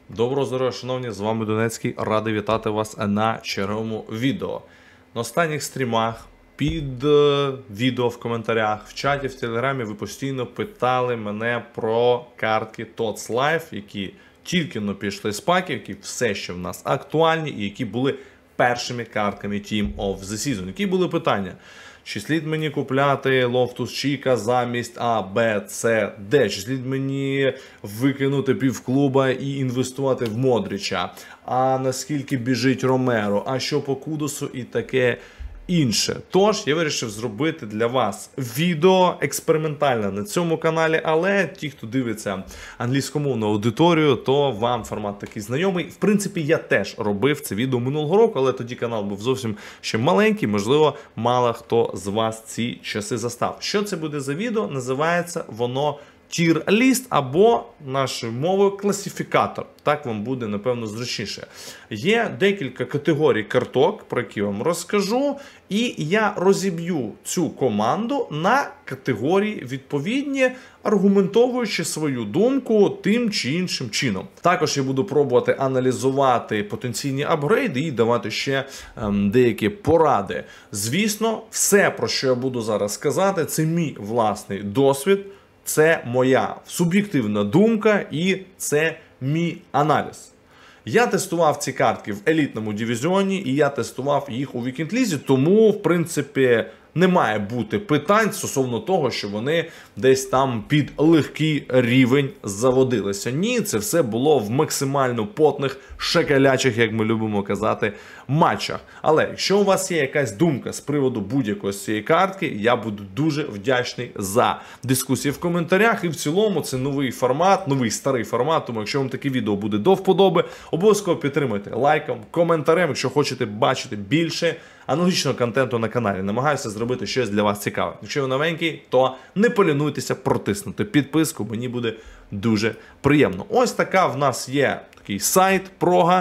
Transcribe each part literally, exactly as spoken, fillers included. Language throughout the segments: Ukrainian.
Доброго здоров'я, шановні, з вами Донецький, радий вітати вас на черговому відео. На останніх стрімах, під е, відео в коментарях, в чаті, в телеграмі ви постійно питали мене про картки Tots Life, які тільки но пішли з паків, які все ще в нас актуальні і які були першими картками Team of the Season. Які були питання? Чи слід мені купляти Лофтус Чіка замість А, Б, С, Д? Чи слід мені викинути півклуба і інвестувати в Модріча? А наскільки біжить Ромеро? А що по Кудосу і таке інше? Тож, я вирішив зробити для вас відео експериментальне на цьому каналі, але ті, хто дивиться англійськомовну аудиторію, то вам формат такий знайомий. В принципі, я теж робив це відео минулого року, але тоді канал був зовсім ще маленький, можливо, мало хто з вас ці часи застав. Що це буде за відео? Називається воно тір-ліст або, нашою мовою, класифікатор. Так вам буде, напевно, зручніше. Є декілька категорій карток, про які вам розкажу, і я розіб'ю цю команду на категорії відповідні, аргументовуючи свою думку тим чи іншим чином. Також я буду пробувати аналізувати потенційні апгрейди і давати ще ем, деякі поради. Звісно, все, про що я буду зараз сказати, це мій власний досвід. Це моя суб'єктивна думка і це мій аналіз. Я тестував ці картки в елітному дивізіоні і я тестував їх у вікенд-лізі, тому, в принципі, не має бути питань стосовно того, що вони десь там під легкий рівень заводилися. Ні, це все було в максимально потних, шакалячих, як ми любимо казати, матчах. Але якщо у вас є якась думка з приводу будь-якої з цієї картки, я буду дуже вдячний за дискусії в коментарях. І в цілому це новий формат, новий старий формат, тому якщо вам таке відео буде до вподоби, обов'язково підтримуйте лайком, коментарем, якщо хочете бачити більше аналогічного контенту на каналі. Намагаюся зробити щось для вас цікаве. Якщо ви новенький, то не полінуйтеся протиснути підписку, мені буде дуже приємно. Ось така в нас є такий сайт, прога,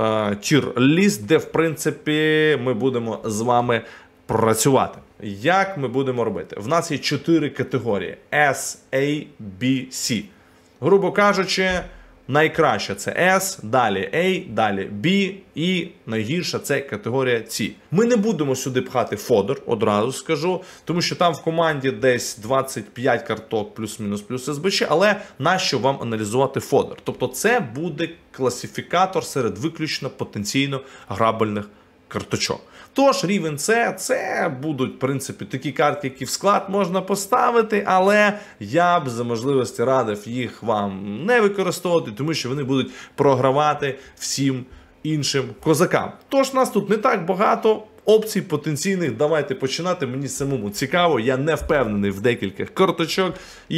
тір-ліст, де, в принципі, ми будемо з вами працювати. Як ми будемо робити? В нас є чотири категорії S, A, B, C. Грубо кажучи, найкраще це S, далі A, далі B і найгірша це категорія C. Ми не будемо сюди пхати фодер, одразу скажу, тому що там в команді десь двадцять п'ять карток плюс-мінус плюс ес бе че, але нащо вам аналізувати фодер? Тобто це буде класифікатор серед виключно потенційно грабельних карточок. Тож, рівень С, це будуть, в принципі, такі картки, які в склад можна поставити, але я б за можливості радив їх вам не використовувати, тому що вони будуть програвати всім іншим козакам. Тож, нас тут не так багато опцій потенційних, давайте починати, мені самому цікаво, я не впевнений в декількох карточок.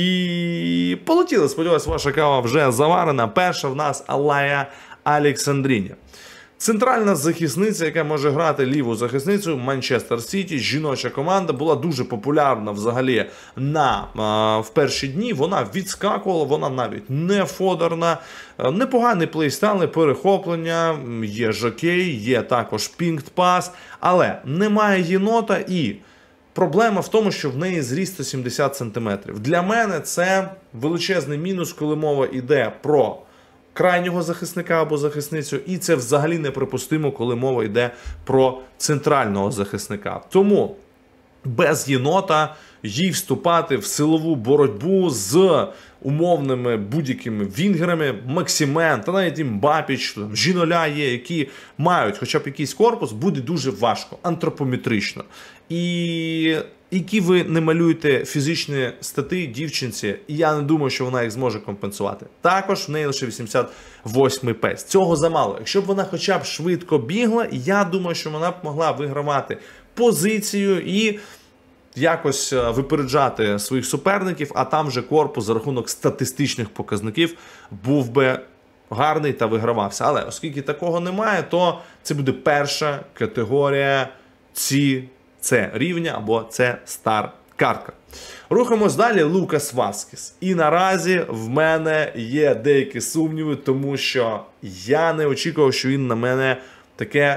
І полетіли, сподіваюся, ваша кава вже заварена. Перша в нас Алая Александріня. Центральна захисниця, яка може грати ліву захисницю, Манчестер Сіті, жіноча команда, була дуже популярна взагалі на, а, в перші дні. Вона відскакувала, вона навіть не фодерна. Непоганий плейстайл, перехоплення, є жокей, є також пінг-пас, але немає єнота і проблема в тому, що в неї зріст сто сімдесят сантиметрів. Для мене це величезний мінус, коли мова йде про крайнього захисника або захисницю, і це взагалі неприпустимо, коли мова йде про центрального захисника. Тому без єнота їй вступати в силову боротьбу з умовними будь-якими вінгерами, Максимен, та навіть Мбапіч, Жіноля є, які мають хоча б якийсь корпус, буде дуже важко, антропометрично. І які ви не малюєте фізичні стати дівчинці, і я не думаю, що вона їх зможе компенсувати. Також в неї лише вісімдесят восьмий пейс. Цього замало. Якщо б вона хоча б швидко бігла, я думаю, що вона б могла вигравати позицію і якось випереджати своїх суперників, а там вже корпус за рахунок статистичних показників був би гарний та вигравався. Але оскільки такого немає, то це буде перша категорія ці це рівня або це стар картка. Рухаємось далі. Лукас Васкес. І наразі в мене є деякі сумніви, тому що я не очікував, що він на мене таке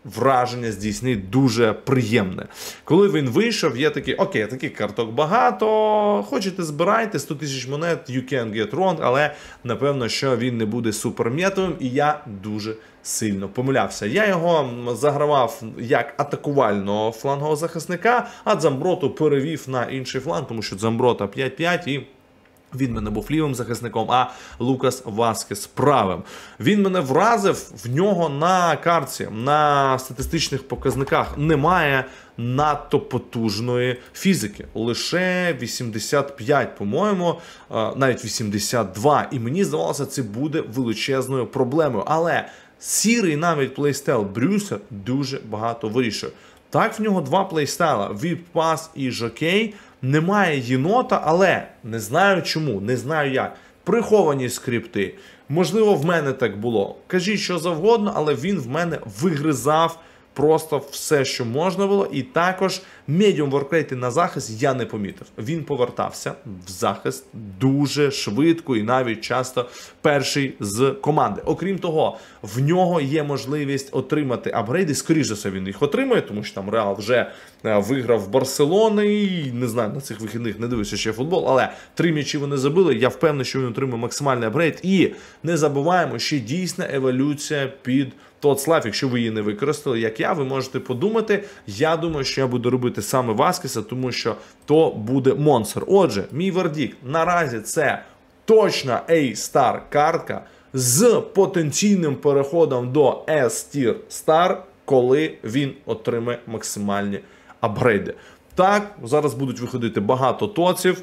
враження здійснив дуже приємне. Коли він вийшов, я такий, окей, таких карток багато, хочете збирайте, сто тисяч монет, you can get wrong, але напевно, що він не буде суперм'ятовим, і я дуже сильно помилявся. Я його загравав як атакувального флангового захисника, а Дзамброту перевів на інший фланг, тому що Дзамброта п'ять п'ять і він мене був лівим захисником, а Лукас Васкес правим. Він мене вразив, в нього на картці, на статистичних показниках немає надто потужної фізики. Лише вісімдесят п'ять, по-моєму, навіть вісімдесят два. І мені здавалося, це буде величезною проблемою. Але сірий навіть плейстайл Брюса дуже багато вирішує. Так, в нього два плейстайла, віп-пас і жокей. Немає єнота, але не знаю чому, не знаю як. Приховані скрипти. Можливо, в мене так було. Кажіть, що завгодно, але він в мене вигризав просто все, що можна було. І також медіум воркрейти на захист я не помітив. Він повертався в захист дуже швидко і навіть часто перший з команди. Окрім того, в нього є можливість отримати апгрейди. Скоріше за все він їх отримує, тому що там Реал вже виграв Барселони. І не знаю, на цих вихідних не дивився ще футбол, але три м'ячі вони забили. Я впевнений, що він отримує максимальний апгрейд. І не забуваємо, що дійсна еволюція під Тоцлайф, якщо ви її не використали, як я, ви можете подумати. Я думаю, що я буду робити саме Васкеса, тому що то буде монстр. Отже, мій вердикт наразі це точна A-Star картка з потенційним переходом до S-Tier Star, коли він отримає максимальні апгрейди. Так, зараз будуть виходити багато тоців,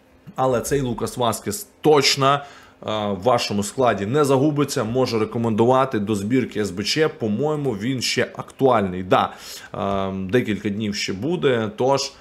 але цей Лукас Васкес точно в вашому складі не загубиться, можу рекомендувати до збірки ес бе че, по-моєму, він ще актуальний. Да, декілька днів ще буде, тож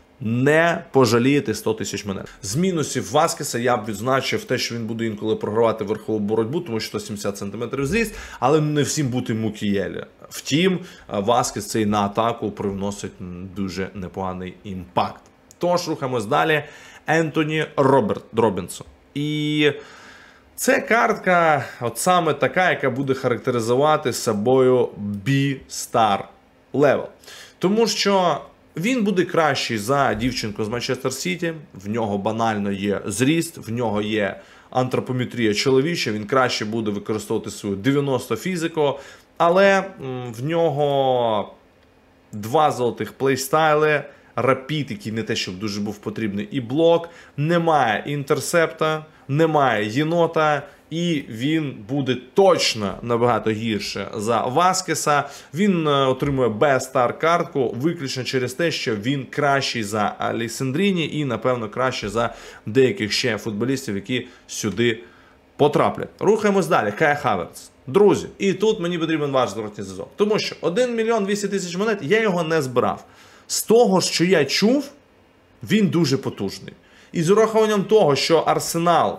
не пожалієте сто тисяч монет. З мінусів Васкеса я б відзначив те, що він буде інколи програвати верхову боротьбу, тому що сто сімдесят сантиметрів зріст, але не всім бути Мукієлі. Втім, Васкес цей на атаку привносить дуже непоганий імпакт. Тож, рухаємось далі. Ентоні Роберт Робінсон. І це картка, от саме така, яка буде характеризувати собою B-Star Level. Тому що він буде кращий за дівчинку з Манчестер Сіті, в нього банально є зріст, в нього є антропометрія чоловіча, він краще буде використовувати свою дев'яносто фізику, але в нього два золотих плейстайли, рапід, який не те, щоб дуже був потрібний, і блок, немає інтерсепта, немає єнота, і він буде точно набагато гірше за Васкеса. Він отримує Б-Стар картку виключно через те, що він кращий за Александріні і, напевно, краще за деяких ще футболістів, які сюди потраплять. Рухаємось далі. Кай Хаверц. Друзі, і тут мені потрібен ваш зворотній зв'язок. Тому що один мільйон двісті тисяч монет, я його не збирав. З того, що я чув, він дуже потужний. І з урахуванням того, що Арсенал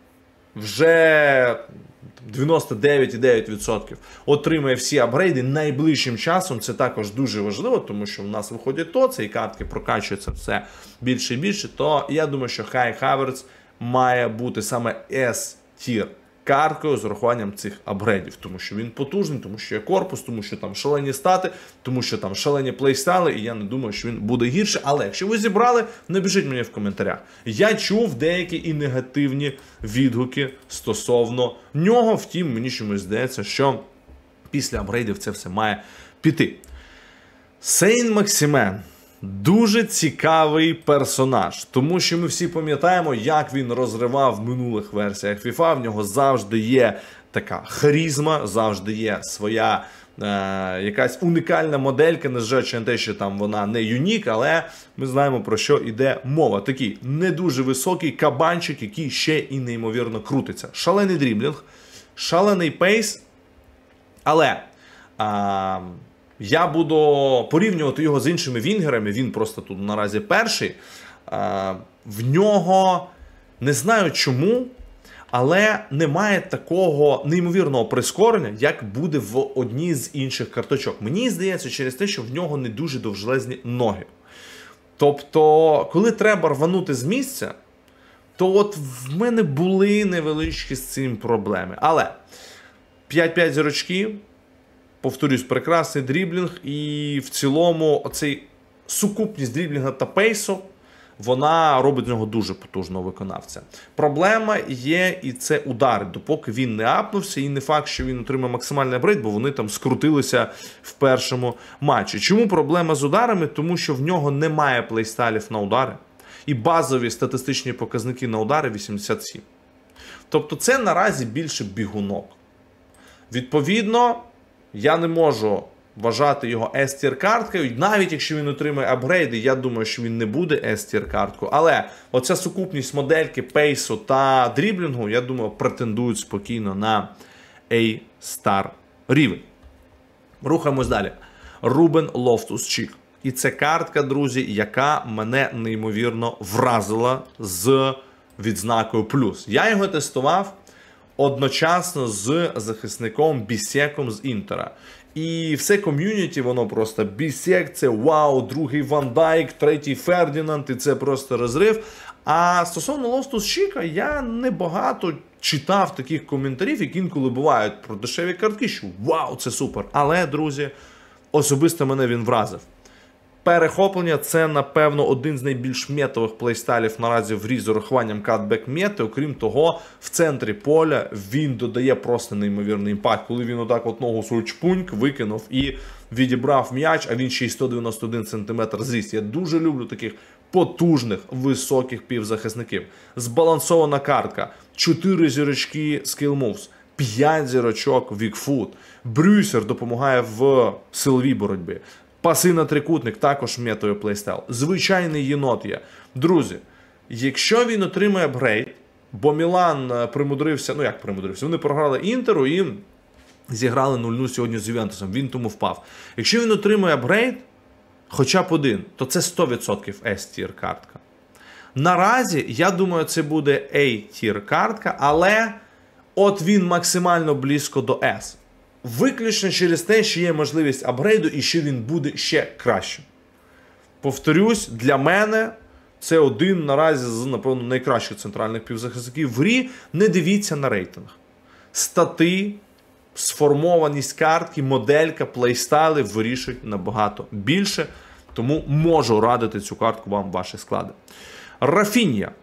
вже дев'яносто дев'ять цілих дев'ять десятих відсотка отримає всі апгрейди найближчим часом, це також дуже важливо, тому що в нас виходить то, ці картки прокачуються все більше і більше, то я думаю, що Кай Хаверц має бути саме S-тір карткою з урахуванням цих апгрейдів, тому що він потужний, тому що є корпус, тому що там шалені стати, тому що там шалені плейстайли, і я не думаю, що він буде гірше. Але якщо ви зібрали, напишіть мені в коментарях. Я чув деякі і негативні відгуки стосовно нього, втім, мені чомусь здається, що після апгрейдів це все має піти. Сейн-Максимен. Дуже цікавий персонаж, тому що ми всі пам'ятаємо, як він розривав в минулих версіях FIFA. В нього завжди є така харизма, завжди є своя е, якась унікальна моделька, незважаючи на те, що там вона не юнік, але ми знаємо, про що йде мова. Такий не дуже високий кабанчик, який ще і неймовірно крутиться. Шалений дріблінг, шалений пейс, але... Е, я буду порівнювати його з іншими вінгерами, він просто тут наразі перший. В нього, не знаю чому, але немає такого неймовірного прискорення, як буде в одній з інших карточок. Мені здається, через те, що в нього не дуже довжелезні ноги. Тобто, коли треба рванути з місця, то от в мене були невеличкі з цим проблеми. Але п'ять п'ять зірочки. Повторюсь, прекрасний дріблінг, і в цілому оцей сукупність дріблінга та пейсу, вона робить з нього дуже потужного виконавця. Проблема є, і це удари, допоки він не апнувся, і не факт, що він отримає максимальний апгрейд, бо вони там скрутилися в першому матчі. Чому проблема з ударами? Тому що в нього немає плейстайлів на удари, і базові статистичні показники на удари вісімдесят сім. Тобто це наразі більше бігунок. Відповідно, я не можу вважати його S-тір карткою, навіть якщо він отримає апгрейди, я думаю, що він не буде S-тір карткою, але оця сукупність модельки, пейсу та дріблінгу, я думаю, претендують спокійно на A-стар рівень. Рухаємось далі. Рубен Лофтус-Чік. І це картка, друзі, яка мене неймовірно вразила з відзнакою плюс. Я його тестував одночасно з захисником Бісеком з Інтера. І все ком'юніті, воно просто Бісек, це вау, другий Ван Дайк, третій Фердінанд, і це просто розрив. А стосовно Лофтус-Чіка, я небагато читав таких коментарів, які інколи бувають про дешеві картки, що вау, це супер. Але, друзі, особисто мене він вразив. Перехоплення – це, напевно, один з найбільш метових плейстайлів наразі в грі з урахуванням катбек мети. Окрім того, в центрі поля він додає просто неймовірний імпакт. Коли він отак от ногу свою чпуньк викинув і відібрав м'яч, а він ще й сто дев'яносто один сантиметр зріст. Я дуже люблю таких потужних, високих півзахисників. Збалансована картка. чотири зірочки Skill Moves. п'ять зірочок Weak Foot. Брюсер допомагає в силовій боротьбі. Паси на трикутник, також метовий плейстайл. Звичайний єнот є. Друзі, якщо він отримає апгрейд, бо Мілан примудрився, ну як примудрився, вони програли Інтеру і зіграли нуль нуль сьогодні з Ювентусом, він тому впав. Якщо він отримає апгрейд, хоча б один, то це сто відсотків S-тір картка. Наразі, я думаю, це буде A-тір картка, але от він максимально близько до S. Виключно через те, що є можливість апгрейду і що він буде ще кращим. Повторюсь, для мене це один наразі з, напевно, найкращих центральних півзахисників в грі. Не дивіться на рейтинг. Стати, сформованість картки, моделька, плейстайли вирішують набагато більше. Тому можу радити цю картку вам в ваші склади. Рафінья.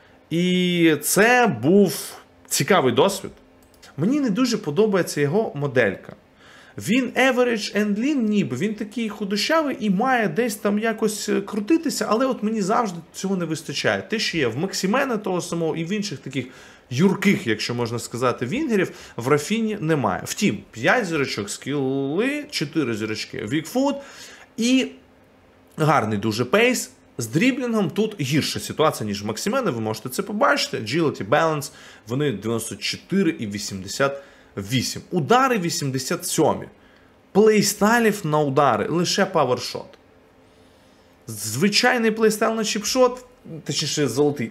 І це був цікавий досвід. Мені не дуже подобається його моделька. Він average and lean ніби, він такий худощавий і має десь там якось крутитися, але от мені завжди цього не вистачає. Те, що є в Максімена того самого і в інших таких юрких, якщо можна сказати, вінгерів, в Рафіні немає. Втім, п'ять зірочок скіли, чотири зірочки Weak Foot і гарний дуже пейс. З дріблінгом тут гірша ситуація, ніж в Максімена, ви можете це побачити. Agility, Balance, вони дев'яносто чотири і вісімдесят вісім. Удари вісімдесят сім. Плейстайлів на удари, лише павершот. Звичайний плейстайл на чіпшот, точніше золотий,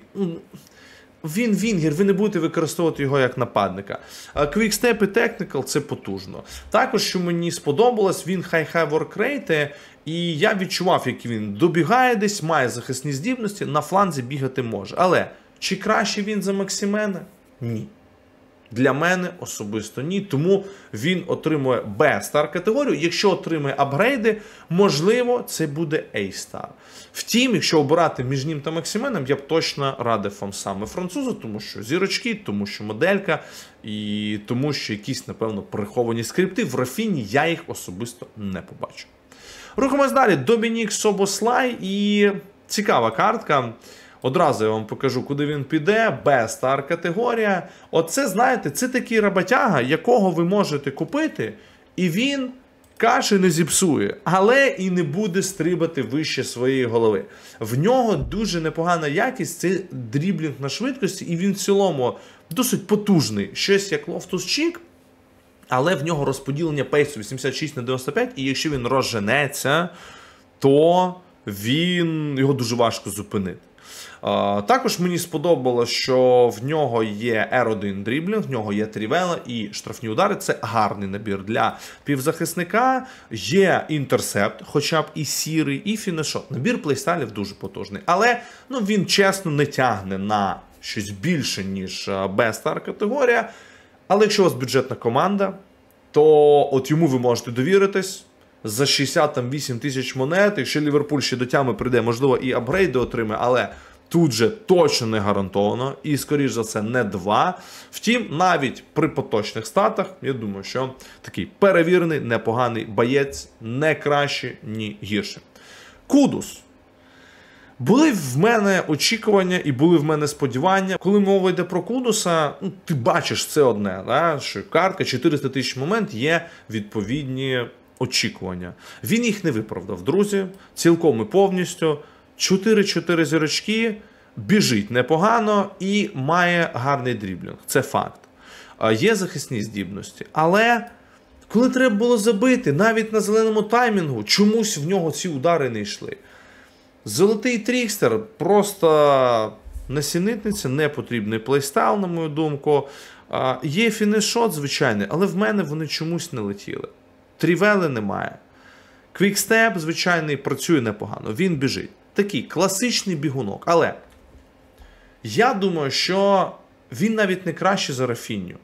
він вінгер, ви не будете використовувати його як нападника. Квікстеп і Technical – це потужно. Також, що мені сподобалось, він хай-хай воркрейти, і я відчував, як він добігає десь, має захисні здібності, на фланзі бігати може. Але чи краще він за Максімена? Ні. Для мене особисто ні, тому він отримує Б-стар категорію. Якщо отримує апгрейди, можливо, це буде A-стар. Втім, якщо обирати між ним та Максименом, я б точно радив вам саме французу, тому що зірочки, тому що моделька, і тому що якісь, напевно, приховані скрипти. В Рафіні я їх особисто не побачу. Рухаємось далі. Домінік Собослай і цікава картка. Одразу я вам покажу, куди він піде. Б-стар категорія. Оце, знаєте, це такий роботяга, якого ви можете купити, і він каші не зіпсує, але і не буде стрибати вище своєї голови. В нього дуже непогана якість, це дріблінг на швидкості, і він в цілому досить потужний. Щось як Лофтус-Чік, але в нього розподілення пейсу вісімдесят шість на дев'яносто п'ять, і якщо він розженеться, то він, його дуже важко зупинити. Uh, також мені сподобалося, що в нього є ар один дріблінг, в нього є трівела і штрафні удари. Це гарний набір для півзахисника. Є інтерсепт, хоча б і сірий, і фінішот. Набір плейстайлів дуже потужний. Але ну, він чесно не тягне на щось більше, ніж Б-стар категорія. Але якщо у вас бюджетна команда, то от йому ви можете довіритись. За шістдесят вісім тисяч монет, якщо Ліверпуль ще до тями прийде, можливо, і апгрейди отримає, але тут же точно не гарантовано, і, скоріш за це, не два. Втім, навіть при поточних статах, я думаю, що такий перевірений, непоганий боєць, не краще, ні гірше. Кудус. Були в мене очікування і були в мене сподівання. Коли мова йде про Кудуса, ну, ти бачиш це одне, да? Що картка чотириста тисяч момент, є відповідні очікування. Він їх не виправдав, друзі, цілком і повністю. чотири-чотири зірочки, біжить непогано і має гарний дріблінг. Це факт. Є захисні здібності. Але коли треба було забити, навіть на зеленому таймінгу, чомусь в нього ці удари не йшли. Золотий трікстер просто несенітниця, непотрібний плейстайл, на мою думку. Є фінішот, звичайний, але в мене вони чомусь не летіли. Трівели немає. Квікстеп, звичайний, працює непогано. Він біжить. Такий класичний бігунок. Але я думаю, що він навіть не краще за Рафінню.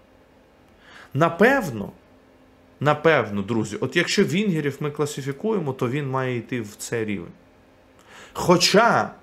Напевно, напевно, друзі, от якщо вінгерів ми класифікуємо, то він має йти в цей рівень. Хоча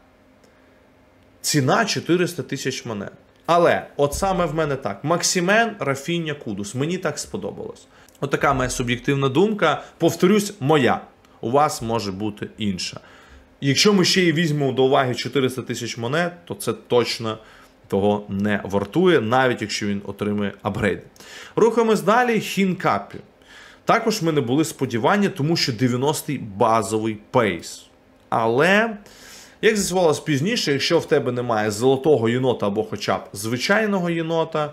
ціна чотириста тисяч монет. Але от саме в мене так. Максимен, Рафіння, Кудус. Мені так сподобалось. От така моя суб'єктивна думка. Повторюсь, моя. У вас може бути інша. Якщо ми ще й візьмемо до уваги чотириста тисяч монет, то це точно того не вартує, навіть якщо він отримує апгрейди. Рухаємось далі. Хінкапі. Також в мене були сподівання, тому що дев'яностий базовий пейс. Але, як з'ясувалось пізніше, якщо в тебе немає золотого єнота або хоча б звичайного єнота,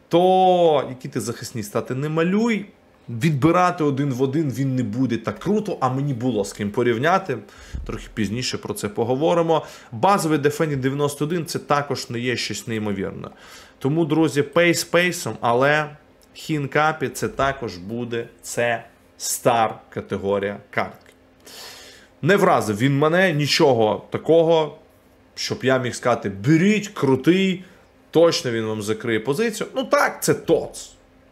то які ти захисні стати не малюй, відбирати один в один він не буде так круто, а мені було з ким порівняти. Трохи пізніше про це поговоримо. Базовий Defending дев'яносто один це також не є щось неймовірне. Тому, друзі, пейс пейсом, але Хінкапі це також буде, це стар категорія картки. Не вразив він мене, нічого такого, щоб я міг сказати, беріть, крутий, точно він вам закриє позицію. Ну так, це ТОЦ.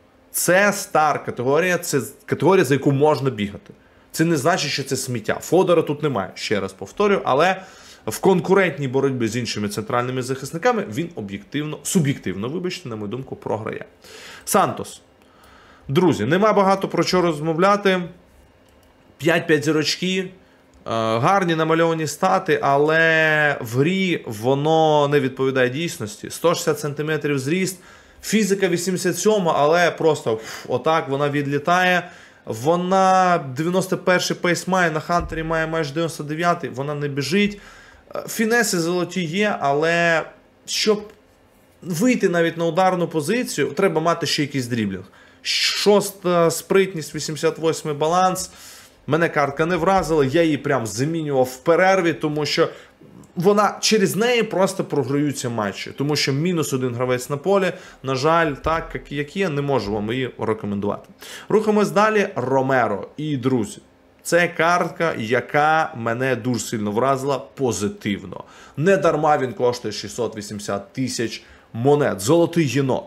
Це стар категорія, це категорія, за яку можна бігати. Це не значить, що це сміття. Фодора тут немає, ще раз повторюю, але в конкурентній боротьбі з іншими центральними захисниками він об'єктивно, суб'єктивно, вибачте, на мою думку, програє. Сантос. Друзі, нема багато про що розмовляти. п'ять-п'ять зірочки. Гарні намальовані стати, але в грі воно не відповідає дійсності. сто шістдесят сантиметрів зріст, фізика вісімдесят сім, але просто ф, отак вона відлітає. Вона дев'яносто перший пейс має, на Хантері має майже дев'яносто дев'ятий, вона не біжить. Фінеси золоті є, але щоб вийти навіть на ударну позицію, треба мати ще якийсь дріблінг. Шоста спритність, вісімдесят восьмий баланс. Мене картка не вразила, я її прям замінював в перерві, тому що вона через неї просто програються матчі. Тому що мінус один гравець на полі, на жаль, так як є, не можу вам її рекомендувати. Рухаємось далі. Ромеро. І, друзі, це картка, яка мене дуже сильно вразила позитивно. Не дарма він коштує шістсот вісімдесят тисяч монет. Золотий єнот.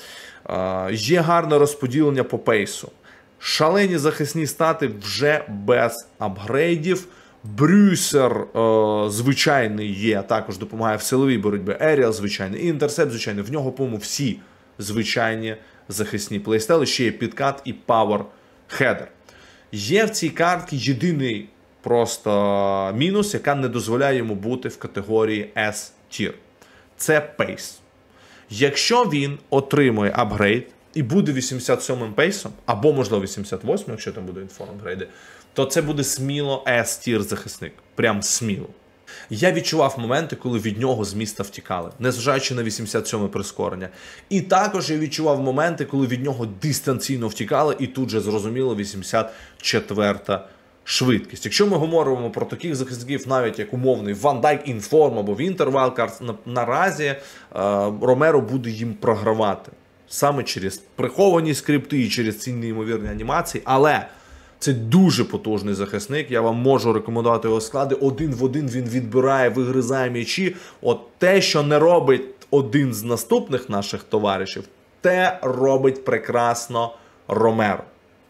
Е, є гарне розподілення по пейсу. Шалені захисні стати вже без апгрейдів. Брюсер е, звичайний є, також допомагає в силовій боротьбі. Еріал звичайний, Інтерсепт звичайний. В нього, по-моєму, всі звичайні захисні плейстайли. Ще є підкат і пауер хедер. Є в цій картці єдиний просто мінус, яка не дозволяє йому бути в категорії S-тір. Це пейс. Якщо він отримує апгрейд, і буде вісімдесят сьомим пейсом, або, можливо, вісімдесят восьмим, якщо там буде інформ апгрейди, то це буде сміло S-тір захисник. Прям сміло. Я відчував моменти, коли від нього з міста втікали, незважаючи на вісімдесят сьоме прискорення. І також я відчував моменти, коли від нього дистанційно втікали, і тут же, зрозуміло, вісімдесят четверта швидкість. Якщо ми говоримо про таких захисників, навіть як умовний Ван Дайк Інформ або Вінтер Вайлдкарт, наразі е, Ромеро буде їм програвати. Саме через приховані скрипти і через ці неймовірні анімації, але це дуже потужний захисник, я вам можу рекомендувати його склади, один в один він відбирає, вигризає м'ячі, от те, що не робить один з наступних наших товаришів, те робить прекрасно Ромеро.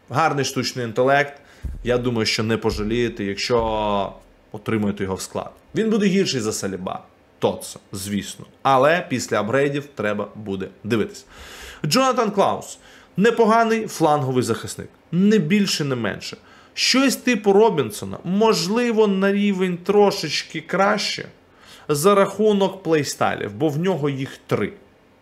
Гарний штучний інтелект. Я думаю, що не пожалієте, якщо отримаєте його в склад. Він буде гірший за Саліба. Тоц, звісно. Але після апгрейдів треба буде дивитися. Джонатан Клаус. Непоганий фланговий захисник. Не більше, не менше. Щось типу Робінсона, можливо, на рівень трошечки краще за рахунок плейстайлів, бо в нього їх три.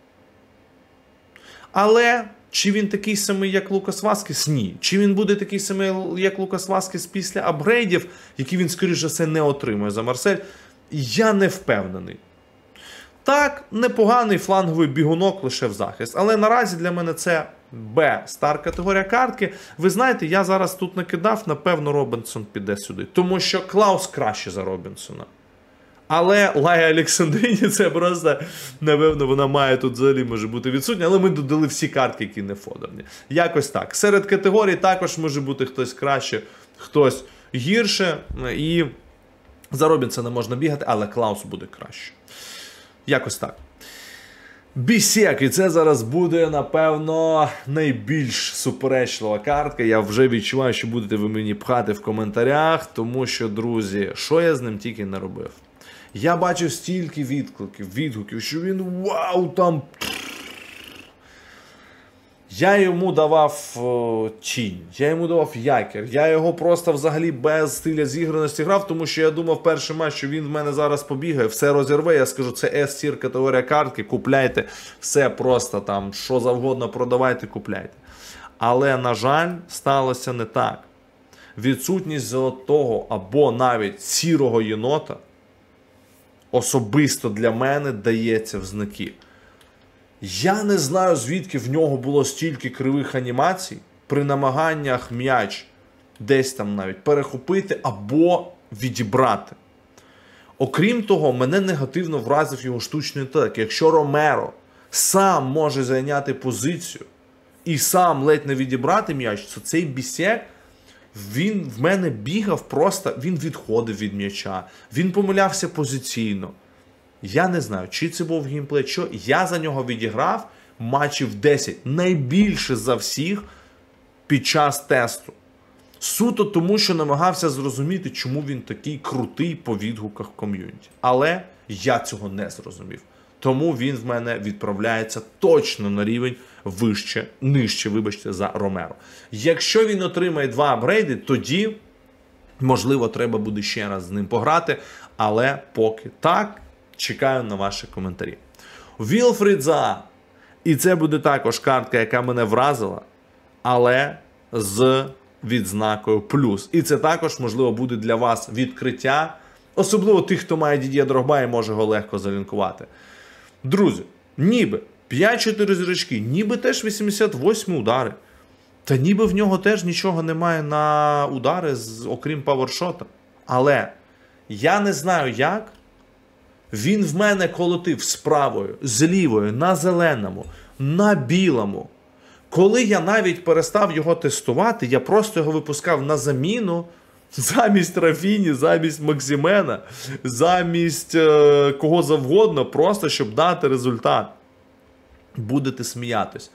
Але чи він такий самий, як Лукас Васкес? Ні. Чи він буде такий самий, як Лукас Васкес після апгрейдів, які він, скоріш за все, не отримує за Марсель? Я не впевнений. Так, непоганий фланговий бігунок лише в захист. Але наразі для мене це Б, стар категорія картки. Ви знаєте, я зараз тут накидав, напевно, Робінсон піде сюди. Тому що Клаус краще за Робінсона. Але Лая Олександріні, це просто, напевно, вона має тут взагалі може бути відсутня. Але ми додали всі картки, які не фодерні. Якось так. Серед категорій також може бути хтось краще, хтось гірше. І за Робінсона можна бігати, але Клаус буде краще. Якось так. Бісек, і це зараз буде, напевно, найбільш суперечлива картка. Я вже відчуваю, що будете ви мені пхати в коментарях, тому що, друзі, що я з ним тільки не робив. Я бачив стільки відкликів, відгуків, що він вау, там... Я йому давав о, тінь, я йому давав якір, я його просто взагалі без стиля зіграності грав, тому що я думав перший матч, що він в мене зараз побігає, все розірве, я скажу, це ес-тір категорія картки, купляйте, все просто там, що завгодно продавайте, купляйте. Але, на жаль, сталося не так. Відсутність золотого або навіть сірого єнота особисто для мене дається в знаки. Я не знаю, звідки в нього було стільки кривих анімацій при намаганнях м'яч десь там навіть перехопити або відібрати. Окрім того, мене негативно вразив його штучний інтелект. Якщо Ромеро сам може зайняти позицію і сам ледь не відібрати м'яч, то цей Бісек, він в мене бігав просто, він відходив від м'яча, він помилявся позиційно. Я не знаю, чи це був геймплей, що я за нього відіграв матчів десять, найбільше за всіх під час тесту. Суто тому, що намагався зрозуміти, чому він такий крутий по відгуках в ком'юніті. Але я цього не зрозумів. Тому він в мене відправляється точно на рівень вище, нижче, вибачте, за Ромеро. Якщо він отримає два апгрейди, тоді, можливо, треба буде ще раз з ним пограти, але поки так, чекаю на ваші коментарі. Вілфрід Заha. І це буде також картка, яка мене вразила, але з відзнакою плюс. І це також, можливо, буде для вас відкриття, особливо тих, хто має Дід'є Дрогба і може його легко залінкувати. Друзі, ніби п'ять-чотири зірочки, ніби теж вісімдесят восьмі удари. Та ніби в нього теж нічого немає на удари, окрім павершота. Але я не знаю як, він в мене колотив з правою, з лівою, на зеленому, на білому. Коли я навіть перестав його тестувати, я просто його випускав на заміну замість Рафіні, замість Максимена, замість е, кого завгодно, просто щоб дати результат. Будете сміятись.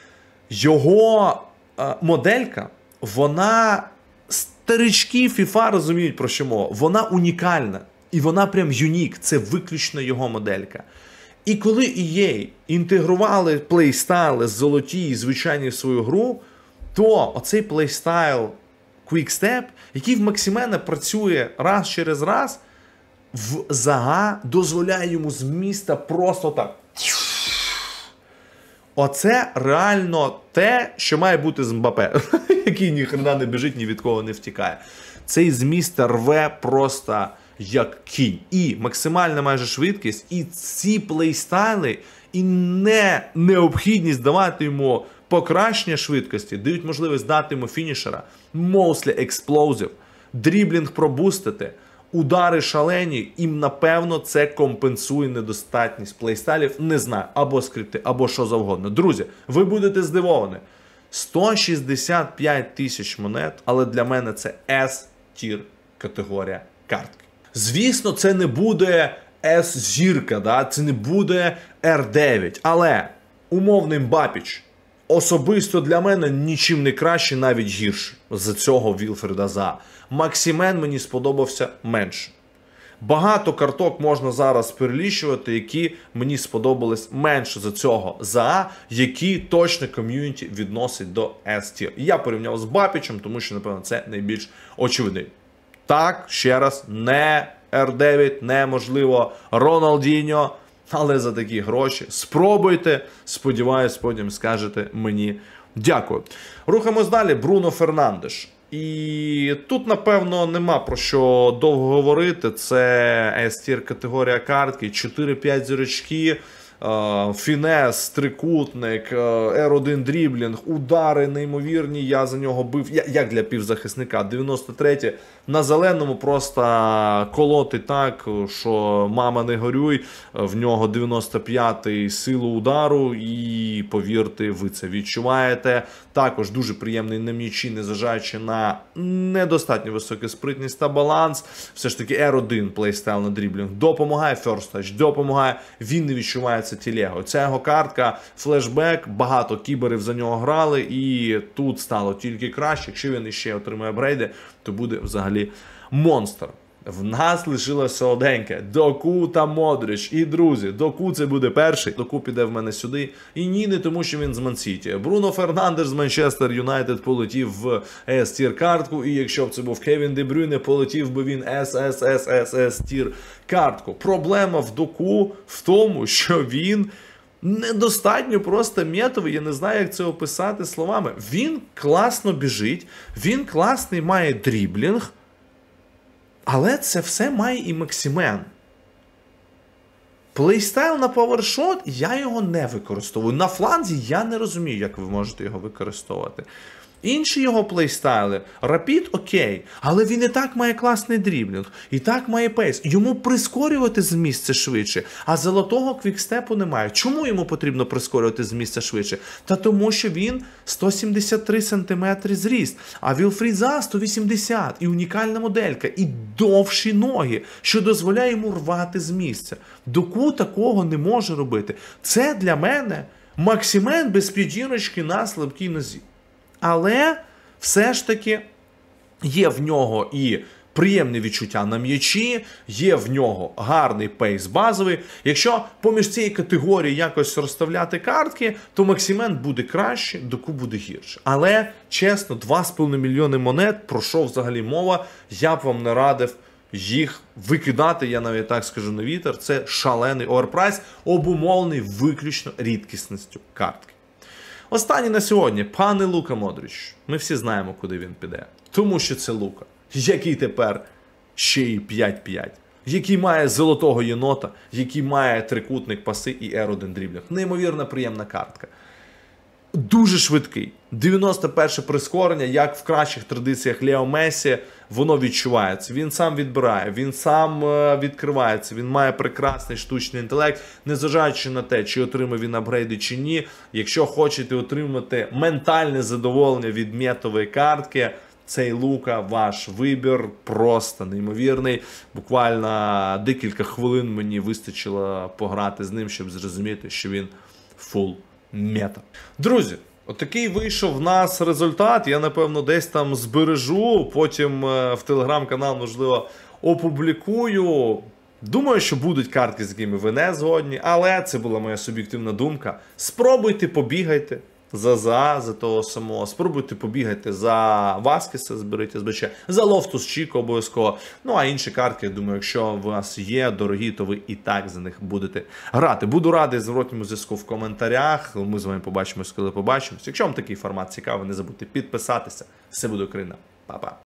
Його е, моделька, вона, старички FIFA розуміють про що мова, вона унікальна. І вона прям юнік, це виключно його моделька. І коли і ей інтегрували плейстайли золоті і звичайні в свою гру, то оцей плейстайл Quickstep, який в Максимена працює раз через раз, в Заha дозволяє йому з міста просто так. Оце реально те, що має бути з Мбапе, який ніхрена не біжить, ні від кого не втікає. Цей з міста рве просто як кінь. І максимальна майже швидкість, і ці плейстайли, і не необхідність давати йому покращення швидкості, дають можливість дати йому фінішера, mostly explosive, дріблінг пробустити, удари шалені, і, напевно, це компенсує недостатність плейстайлів, не знаю, або скрипти, або що завгодно. Друзі, ви будете здивовані. сто шістдесят п'ять тисяч монет, але для мене це ес-тір категорія картки. Звісно, це не буде ес-зірка, да? Це не буде ер дев'ять, але умовний Мбапіч, особисто для мене нічим не краще, навіть гірше за цього Вілфреда Заа. Максимен мені сподобався менше. Багато карток можна зараз перелічувати, які мені сподобались менше за цього Заа, які точно ком'юніті відносить до S-тір. Я порівняв з Бапічем, тому що, напевно, це найбільш очевидний. Так, ще раз, не Р дев'ять, неможливо Роналдіньо, але за такі гроші спробуйте, сподіваюсь, потім скажете мені дякую. Рухаємось далі. Бруно Фернандеш. І тут, напевно, нема про що довго говорити. Це S-тір категорія картки, чотири-п'ять зірочки, фінес, трикутник, Р один дріблінг, удари неймовірні, я за нього бив, як для півзахисника, дев'яносто третє, на зеленому просто колотить так, що мама не горюй, в нього дев'яносто п'ятий силу удару і, повірте, ви це відчуваєте. Також дуже приємний на м'ячі, незважаючи на недостатньо високу спритність та баланс. Все ж таки Р один плейстайл на дріблінг допомагає, ферст тач допомагає, він не відчувається тілего. Ця його картка, флешбек, багато кіберів за нього грали, і тут стало тільки краще. Якщо він іще отримає апгрейди, то буде взагалі монстр. В нас лишилося солоденьке. Доку та Модрич. І, друзі, Доку це буде перший. Доку піде в мене сюди. І ні, не тому, що він з Ман-Сіті. Бруно Фернандеш з Манчестер Юнайтед полетів в S-тір картку. І якщо б це був Кевін Де Брюйне, полетів би він ес ес ес ес ес-тір картку. Проблема в Доку в тому, що він недостатньо просто метовий, я не знаю, як це описати словами. Він класно біжить, він класний має дріблінг, але це все має і Максимен. Плейстайл на павершот, я його не використовую. На фланзі я не розумію, як ви можете його використовувати. Інші його плейстайли, Рапід окей, але він і так має класний дріблінг, і так має пейс. Йому прискорювати з місця швидше, а золотого квікстепу немає. Чому йому потрібно прискорювати з місця швидше? Та тому, що він сто сімдесят три сантиметри зріст, а Вілфрід Заа сто вісімдесят, і унікальна моделька, і довші ноги, що дозволяє йому рвати з місця. Доку такого не може робити. Це для мене Максимен без п'ятірочки на слабкій нозі. Але все ж таки є в нього і приємне відчуття на м'ячі, є в нього гарний пейс базовий. Якщо поміж цієї категорії якось розставляти картки, то Максимен буде краще, Доку буде гірше. Але, чесно, два з половиною мільйони монет, про що взагалі мова, я б вам не радив їх викидати, я навіть так скажу, на вітер. Це шалений оверпрайс, обумовлений виключно рідкісністю картки. Останній на сьогодні, пане Лука Модрич. Ми всі знаємо, куди він піде. Тому що це Лука, який тепер ще й п'ять п'ять. Який має золотого єнота, який має трикутник паси і Р один дріблінг. Неймовірно приємна картка. Дуже швидкий. дев'яносто перше прискорення, як в кращих традиціях Лео Месі, воно відчувається. Він сам відбирає, він сам відкривається, він має прекрасний штучний інтелект, незважаючи на те, чи отримає він апгрейди чи ні. Якщо хочете отримати ментальне задоволення від метової картки, цей Лука ваш вибір, просто неймовірний. Буквально декілька хвилин мені вистачило пограти з ним, щоб зрозуміти, що він фул мета. Друзі, отакий вийшов в нас результат. Я, напевно, десь там збережу, потім в телеграм-канал, можливо, опублікую. Думаю, що будуть картки, з якими ви не згодні, але це була моя суб'єктивна думка. Спробуйте, побігайте за Заа, за того самого. Спробуйте побігайте за Васкеса, зберіть СБЧ, за Лофтус Чіко обов'язково. Ну, а інші картки, я думаю, якщо у вас є дорогі, то ви і так за них будете грати. Буду радий зворотньому зв'язку в коментарях. Ми з вами побачимось, коли побачимось. Якщо вам такий формат цікавий, не забудьте підписатися. Все буде Україна. Па-па.